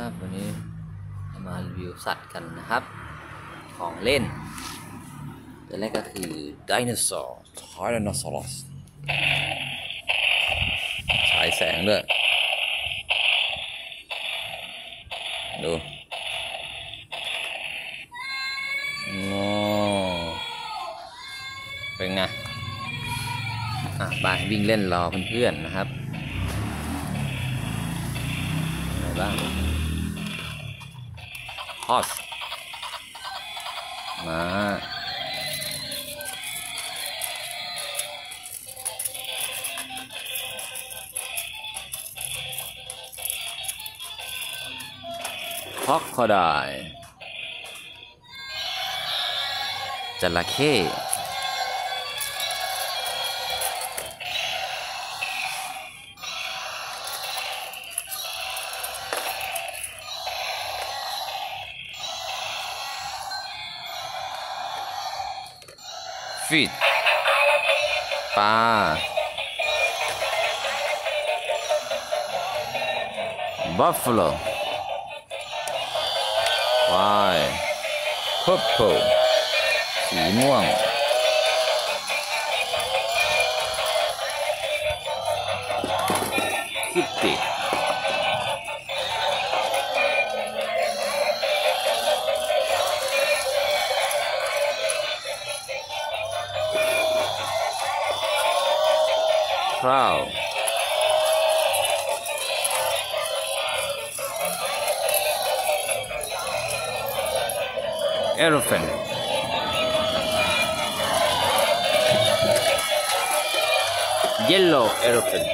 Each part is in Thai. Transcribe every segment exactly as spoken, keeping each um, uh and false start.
ครับวันนี้มารีวิวสัตว์กันนะครับของเล่นตัวแรกก็คือไดโนเสาร์ไทแรนโนซอรัสฉายแสงด้วยดูโอ้เป็นไงอ่ะบ้านวิ่งเล่นรอเพื่อนๆนะครับอะไรบ้างฮอสมาคร็อกโคไดล์จระเข้ฟิชปลาบัฟฟาโลควายพอร์เพลสีม่วงคิตตี้คราวเอโรเฟนเยลโล่เอโรเฟน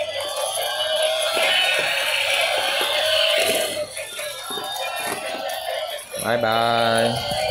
บายบาย